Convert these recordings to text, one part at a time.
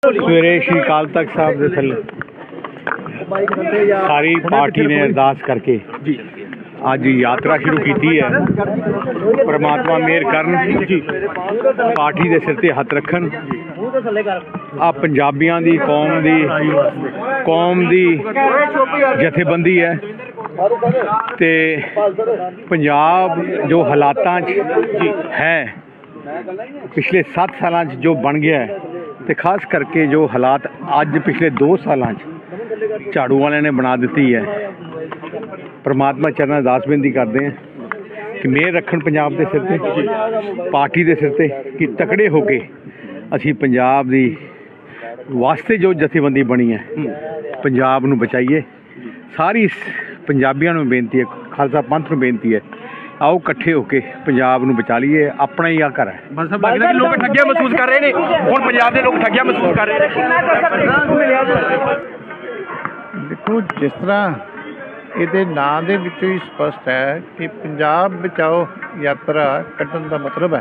सवेरे श्री अकाल तख्त साहब के थले सारी पार्टी ने अरदास करके अज यात्रा शुरू की है। परमात्मा मेहर करन, पार्टी के सिर ते हथ रखन। आ पंजाबियों की कौम दी जथेबंदी है ते पंजाब जो हालातां है पिछले 7 साल जो बन गया है, तो खास करके जो हालात अज पिछले 2 साल झाड़ू वाले ने बना दी है। परमात्मा चरणा अरदास बेनती करते हैं कि मेहर रखन पंजाब के सिर ते, पार्टी के सिर ते, कि तकड़े होके असी पंजाब दी वास्ते जो जथेबंदी बनी है पंजाब नूं बचाइए। सारी पंजाबियों नूं बेनती है, खालसा पंथ नूं बेनती है, आओ इकट्ठे होके पंजाब नूं बचा लीए। अपना ही आ घर है। लोग ठगिया महसूस कर रहे हैं, हुण पंजाब के लोग ठगिया महसूस कर रहे हैं। देखो, जिस तरह ये नाम दे विचों ही स्पष्ट है कि पंजाब बचाओ यात्रा कड्ढण का मतलब है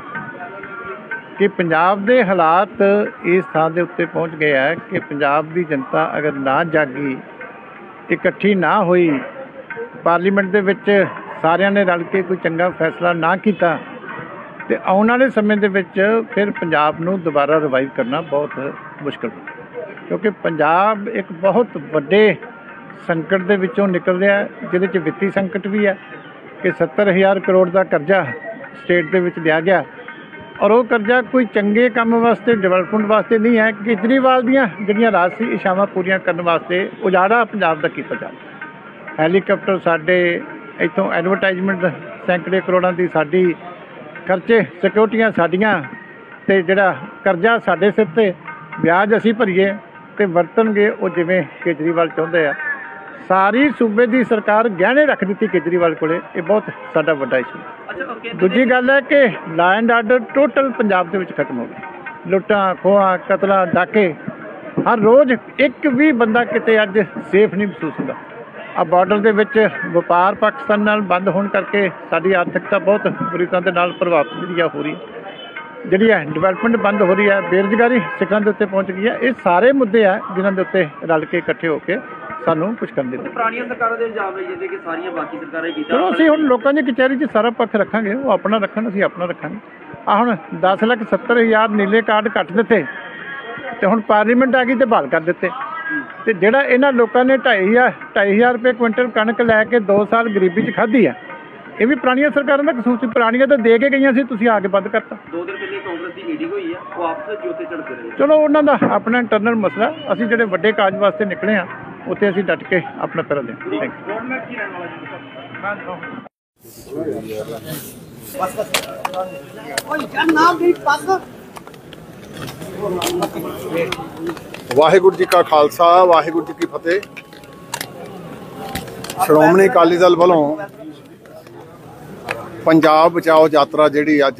कि पंजाब के हालात इस थां दे उत्ते पहुँच गए है कि पंजाब की जनता अगर ना जागी, इकट्ठी ना हुई, पार्लीमेंट दे विच सारिਆਂ ने रल के कोई चंगा फैसला ना किया, तो आने वाले समय दे विच फिर पंजाब नूं दोबारा रिवाइव करना बहुत मुश्किल है। क्योंकि पंजाब एक बहुत वड्डे संकट दे विचों निकल रहा है, जिहदे च वित्ती संकट भी है कि 70,000 करोड़ का करजा स्टेट दे विच लिया गया, और वो करजा कोई चंगे काम वास्ते, डिवेलपमेंट वास्ते नहीं है। केजरीवाल दीयां जिहड़ियां राजसी इच्छावां पूरीआं करन वास्ते उजाड़ा पंजाब दा कीता जा रहा। हैलीकॉप्टर साडे इतों, एडवरटाइजमेंट सैकड़े करोड़ों की साडी खर्चे, सिक्योरिटियां साडियां, ते जिहड़ा करजा साडे सिर ते, ब्याज असीं भरीए ते वरतणगे वो जिवें केजरीवाल चाहुंदे आ। सारी सूबे की सरकार गहने रख दी केजरीवाल कोले, ये बहुत साडा वड्डा इशू। दूजी गल है कि law and order total Punjab दे विच खत्म हो गया। लुट्टां खोहां, कतलां, डाके, हर रोज़ एक भी बंदा किते अज सेफ नहीं महसूस होंदा। आ बॉर्डर दे विच व्यापार पाकिस्तान नाल बंद होने करके साडी आर्थिकता बहुत बुरी तरह दे नाल प्रभावित हो रही है। जिहड़ी है डिवेलपमेंट बंद हो रही है, बेरोजगारी सिखरां दे उत्ते पहुँच गई है। ये सारे मुद्दे है जिन्हां दे उत्ते रल के इकट्ठे होकर सानू कुछ करने दे। पुरानियां सरकारां दे इल्जाम लई जांदे कि सारियां बाकी सरकारां ही कीता। चलो असीं हुण लोकां दी कचहरी 'च सारा पक्ष रखांगे, वो अपना रखण, असीं अपना रखांगे। आ हुण 10,70,000 नीले कार्ड कट दिते ते हुण पार्लीमेंट आ गई ते बहाल कर दिते। ते जिहड़ा इन्हां लोकां ने 2,500 रुपये क्विंटल कणक लैके 2 साल गरीबी 'च खाधी है, ये भी पुरानियां सरकारां दा कसूर सी। पुरानियां तो दे के गईयां सी, तुसीं आके बंद करता। 2 दिन पहले कांग्रेस की मीटिंग हुई है, वो आपस में उत्ते झड़कदे रहे। चलो उन्हां दा अपना इंटरनल मसला, असीं जिहड़े वड्डे काज वास्ते निकले आ उत्थे असीं डट के अपना कर दें। थैंक वाहिगुरू जी का खालसा, वाहिगुरू जी की फतेह। श्रोमणी अकाली दल वालों पंजाब बचाओ यात्रा जिहड़ी अज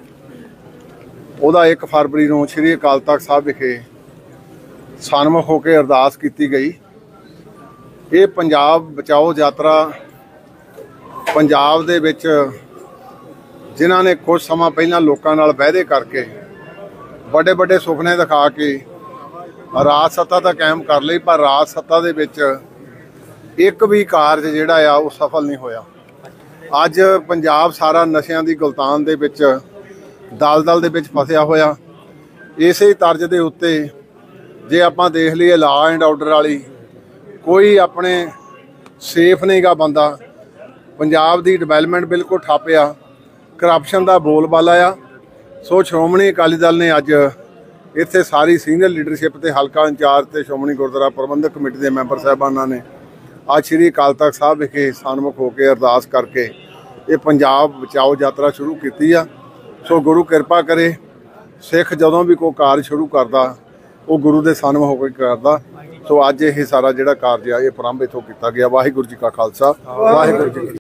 ਉਹਦਾ 1 फरवरी ਨੂੰ श्री अकाल तख्त साहब विखे सन्मुख होकर अरदास की गई। ये पंजाब बचाओ यात्रा पंजाब दे विच जिन्हां ने कुछ समा पहलां लोकां नाल वायदे करके बड़े बड़े सुपने दिखा के राज सत्ता तो कायम कर ली, पर राज सत्ता दे विच एक भी कारज जिहड़ा आ वो सफल नहीं होया। अज पंजाब सारा नशियां दी गुलतान दे विच दलदल दे विच फसिया होया। इसे तर्ज दे उत्ते जे आपां देख लीए लॉ एंड आर्डर वाली कोई अपने सेफ नहीं गा बंदा। पंजाब दी डिवेलपमेंट बिल्कुल ठप्प आ, करप्शन का बोलबाला आ। सो श्रोमणी अकाली दल ने अज इत्थे सारी सीनियर लीडरशिप ते हलका इंचार्ज ते श्रोमणी गुरुद्वारा प्रबंधक कमेटी के मैंबर साहबाना ने आज श्री अकाल तख्त साहब विखे सन्मुख होकर अरदास करके ये पंजाब बचाओ यात्रा शुरू की आ। सो गुरु किरपा करे, सिख जदों भी कोई कारज शुरू करता वो गुरु के सन्मुख होकर करता। सो अज ये सारा जिहड़ा कारज आ ये प्रारंभ इत्थों किया गया। वाहिगुरू जी का खालसा, वाहिगुरू जी की